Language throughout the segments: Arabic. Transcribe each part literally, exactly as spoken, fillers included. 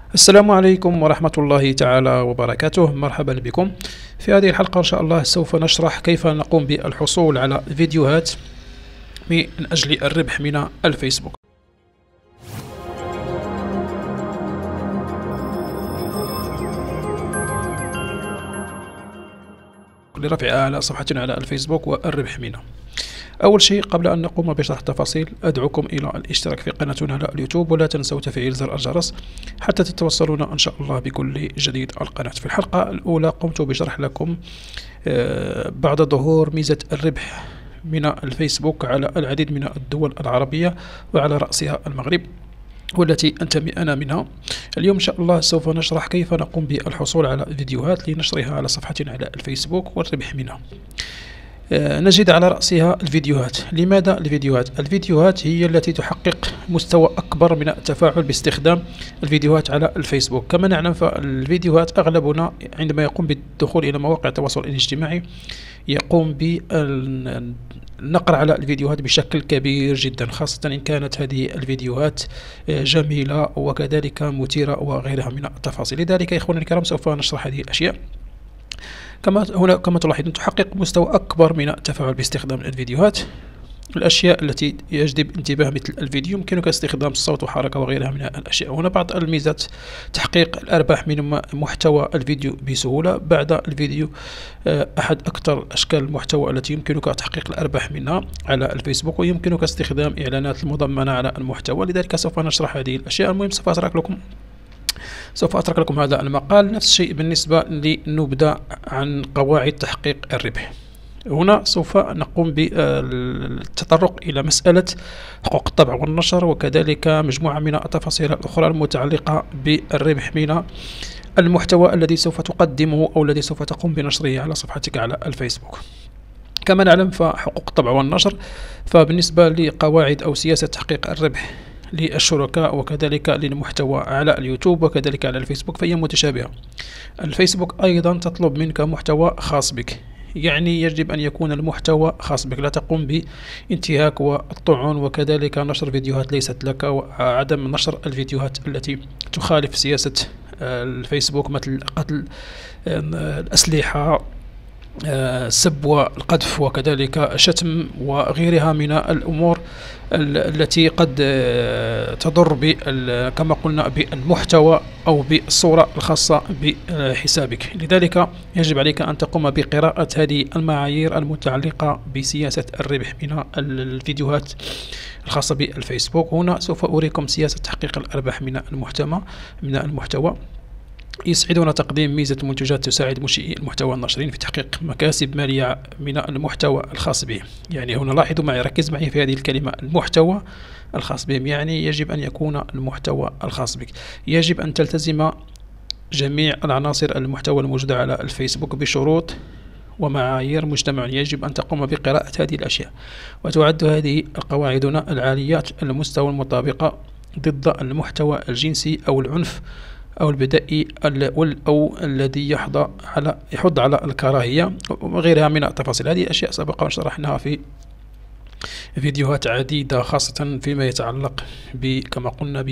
السلام عليكم ورحمة الله تعالى وبركاته. مرحبا بكم. في هذه الحلقة إن شاء الله سوف نشرح كيف نقوم بالحصول على فيديوهات من أجل الربح من الفيسبوك. لرفعها على صفحتنا على الفيسبوك والربح منها. أول شيء قبل أن نقوم بشرح التفاصيل أدعوكم إلى الاشتراك في قناتنا على اليوتيوب، ولا تنسوا تفعيل زر الجرس حتى تتوصلون إن شاء الله بكل جديد القناة. في الحلقة الأولى قمت بشرح لكم بعد ظهور ميزة الربح من الفيسبوك على العديد من الدول العربية وعلى رأسها المغرب، والتي أنتمي أنا منها. اليوم إن شاء الله سوف نشرح كيف نقوم بالحصول على فيديوهات لنشرها على صفحتنا على الفيسبوك والربح منها. نجد على رأسها الفيديوهات. لماذا الفيديوهات؟ الفيديوهات هي التي تحقق مستوى أكبر من التفاعل باستخدام الفيديوهات على الفيسبوك. كما نعلم فالفيديوهات أغلبنا عندما يقوم بالدخول إلى مواقع التواصل الاجتماعي يقوم بالنقر على الفيديوهات بشكل كبير جدا، خاصة إن كانت هذه الفيديوهات جميلة وكذلك مثيرة وغيرها من التفاصيل. لذلك إخواني الكرام سوف نشرح هذه الأشياء. كما هنا كما تلاحظون تحقق مستوى أكبر من التفاعل باستخدام الفيديوهات. الأشياء التي يجذب انتباه مثل الفيديو يمكنك استخدام الصوت وحركة وغيرها من الأشياء. هنا بعض الميزات: تحقيق الأرباح من محتوى الفيديو بسهولة. بعد الفيديو أحد أكثر أشكال المحتوى التي يمكنك تحقيق الأرباح منها على الفيسبوك، ويمكنك استخدام إعلانات المضمنة على المحتوى. لذلك سوف نشرح هذه الأشياء. المهم سوف أترك لكم سوف أترك لكم هذا المقال. نفس الشيء بالنسبة لنبدأ عن قواعد تحقيق الربح. هنا سوف نقوم بالتطرق إلى مسألة حقوق الطبع والنشر، وكذلك مجموعة من التفاصيل الأخرى المتعلقة بالربح من المحتوى الذي سوف تقدمه أو الذي سوف تقوم بنشره على صفحتك على الفيسبوك. كما نعلم فحقوق الطبع والنشر فبالنسبة لقواعد أو سياسة تحقيق الربح للشركاء وكذلك للمحتوى على اليوتيوب وكذلك على الفيسبوك فهي متشابهة. الفيسبوك أيضا تطلب منك محتوى خاص بك، يعني يجب أن يكون المحتوى خاص بك، لا تقوم بانتهاك والطعن وكذلك نشر فيديوهات ليست لك وعدم نشر الفيديوهات التي تخالف سياسة الفيسبوك مثل قتل الأسلحة، السب والقذف وكذلك شتم وغيرها من الأمور التي قد تضر كما قلنا بالمحتوى أو بالصورة الخاصة بحسابك. لذلك يجب عليك أن تقوم بقراءة هذه المعايير المتعلقة بسياسة الربح من الفيديوهات الخاصة بالفيسبوك. هنا سوف أريكم سياسة تحقيق الأرباح من المحتوى من المحتوى يسعدنا تقديم ميزة منتجات تساعد منشئي المحتوى الناشرين في تحقيق مكاسب مالية من المحتوى الخاص بهم. يعني هنا لاحظوا معي، ركز معي في هذه الكلمة، المحتوى الخاص بهم، يعني يجب أن يكون المحتوى الخاص بك. يجب أن تلتزم جميع العناصر المحتوى الموجودة على الفيسبوك بشروط ومعايير مجتمع. يجب أن تقوم بقراءة هذه الأشياء، وتعد هذه القواعد العاليات المستوى المطابقة ضد المحتوى الجنسي أو العنف أو البدائي أو الذي يحض على يحض على الكراهية وغيرها من التفاصيل. هذه أشياء سبق وشرحناها في فيديوهات عديدة، خاصة فيما يتعلق كما قلنا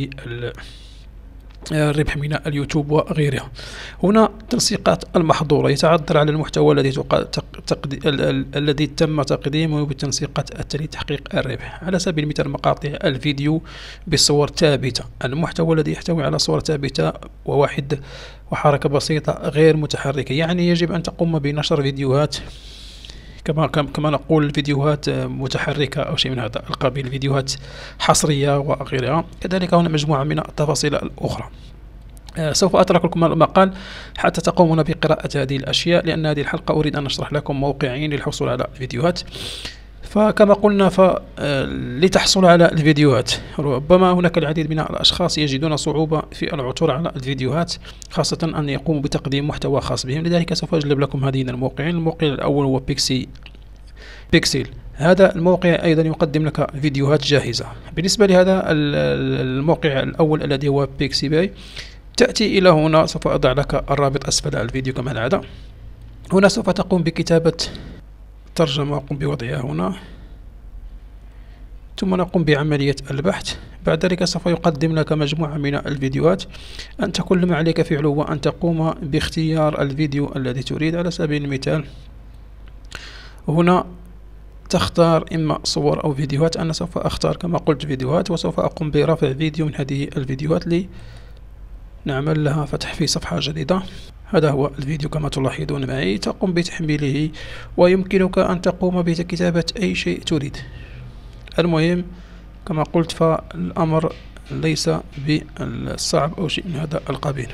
بالربح من اليوتيوب وغيرها. هنا تنسيقات المحظورة: يتعذر على المحتوى الذي تقد... الذي تم تقديمه بالتنسيقات التالية تحقيق الربح. على سبيل المثال مقاطع الفيديو بصور ثابتة، المحتوى الذي يحتوي على صورة ثابتة وواحد وحركة بسيطة غير متحركة. يعني يجب أن تقوم بنشر فيديوهات كما كما نقول فيديوهات متحركة أو شيء من هذا القبيل، فيديوهات حصرية وغيرها. كذلك هنا مجموعة من التفاصيل الأخرى. سوف أترك لكم المقال حتى تقومون بقراءة هذه الأشياء، لأن هذه الحلقة أريد أن أشرح لكم موقعين للحصول على فيديوهات. فكما قلنا فلتحصل على الفيديوهات ربما هناك العديد من الأشخاص يجدون صعوبة في العثور على الفيديوهات، خاصة أن يقوموا بتقديم محتوى خاص بهم. لذلك سوف أجلب لكم هذين الموقعين. الموقع الأول هو بيكسي بيكسيل. هذا الموقع أيضا يقدم لك فيديوهات جاهزة. بالنسبة لهذا الموقع الأول الذي هو بيكسي باي، تأتي إلى هنا، سوف أضع لك الرابط أسفل الفيديو كما العادة. هنا سوف تقوم بكتابة ترجمة وأقوم بوضعها هنا. ثم نقوم بعملية البحث. بعد ذلك سوف يقدم لك مجموعة من الفيديوهات. أنت كل ما عليك فعله هو أن تقوم باختيار الفيديو الذي تريد. على سبيل المثال هنا تختار إما صور أو فيديوهات. أنا سوف أختار كما قلت فيديوهات، وسوف أقوم برفع فيديو من هذه الفيديوهات لنعمل لها فتح في صفحة جديدة. هذا هو الفيديو كما تلاحظون معي. تقوم بتحميله ويمكنك أن تقوم بكتابة أي شيء تريد. المهم كما قلت فالأمر ليس بالصعب أو شيء من هذا القبيل.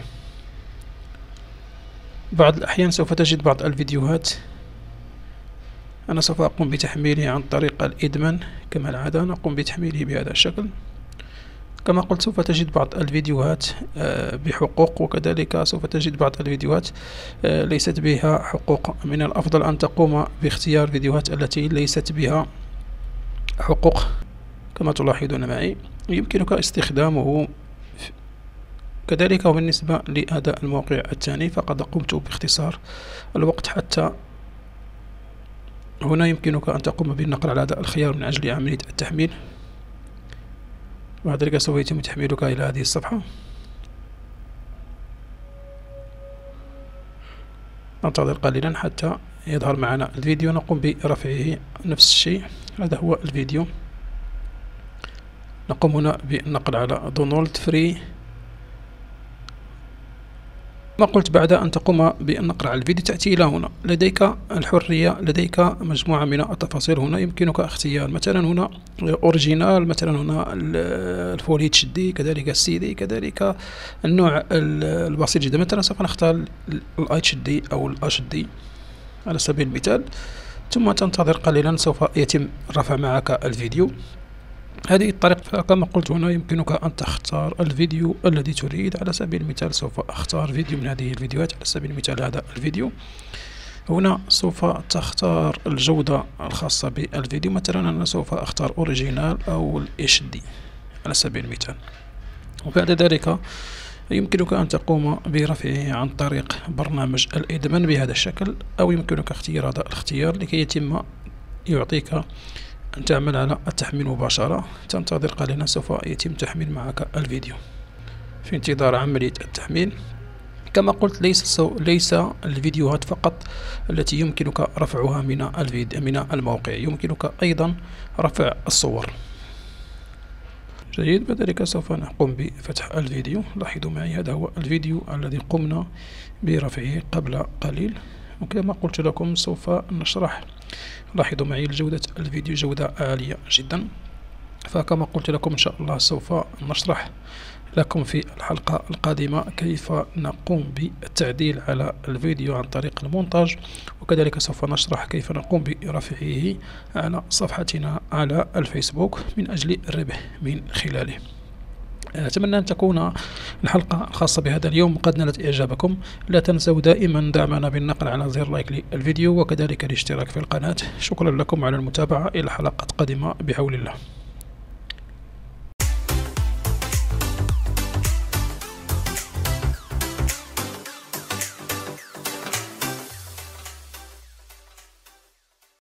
بعض الأحيان سوف تجد بعض الفيديوهات أنا سوف أقوم بتحميله عن طريق الإدمان كما العادة. نقوم بتحميله بهذا الشكل. كما قلت سوف تجد بعض الفيديوهات بحقوق، وكذلك سوف تجد بعض الفيديوهات ليست بها حقوق. من الأفضل أن تقوم باختيار فيديوهات التي ليست بها حقوق كما تلاحظون معي. يمكنك استخدامه كذلك. وبالنسبة لهذا الموقع الثاني فقد قمت باختصار الوقت حتى هنا يمكنك أن تقوم بالنقر على هذا الخيار من أجل عملية التحميل. بعد ذلك سوف يتم تحميلك إلى هذه الصفحة. ننتظر قليلا حتى يظهر معنا الفيديو. نقوم برفعه نفس الشيء. هذا هو الفيديو. نقوم هنا بالنقر على دونالد فري. ما قلت بعد أن تقوم بالنقر على الفيديو تأتي إلى هنا. لديك الحرية، لديك مجموعة من التفاصيل. هنا يمكنك اختيار مثلا هنا أوريجينال، مثلا هنا الفول اتش دي، كذلك السي دي، كذلك النوع البسيط جدا. مثلا سوف نختار الاتش دي أو الاتش دي على سبيل المثال. ثم تنتظر قليلا سوف يتم رفع معك الفيديو. هذه الطريقة كما قلت هنا يمكنك أن تختار الفيديو الذي تريد. على سبيل المثال سوف أختار فيديو من هذه الفيديوهات. على سبيل المثال هذا الفيديو. هنا سوف تختار الجودة الخاصة بالفيديو. مثلا أنا سوف أختار أوريجينال أو ال إتش دي على سبيل المثال. وبعد ذلك يمكنك أن تقوم برفعه عن طريق برنامج الإدمان بهذا الشكل، أو يمكنك اختيار هذا الاختيار لكي يتم يعطيك أن تعمل على التحميل مباشرة. تنتظر قليلا سوف يتم تحميل معك الفيديو. في انتظار عملية التحميل كما قلت ليس سو ليس الفيديوهات فقط التي يمكنك رفعها من الفيديو من الموقع، يمكنك أيضا رفع الصور. جيد. بذلك سوف نقوم بفتح الفيديو. لاحظوا معي هذا هو الفيديو الذي قمنا برفعه قبل قليل. وكما قلت لكم سوف نشرح. لاحظوا معي جودة الفيديو جودة عالية جدا. فكما قلت لكم إن شاء الله سوف نشرح لكم في الحلقة القادمة كيف نقوم بالتعديل على الفيديو عن طريق المونتاج، وكذلك سوف نشرح كيف نقوم برفعه على صفحتنا على الفيسبوك من أجل الربح من خلاله. أتمنى أن تكون الحلقة الخاصة بهذا اليوم قد نالت إعجابكم. لا تنسوا دائما دعمنا بالنقر على زر لايك للفيديو، وكذلك الاشتراك في القناة. شكرا لكم على المتابعة. إلى حلقة قادمة بحول الله.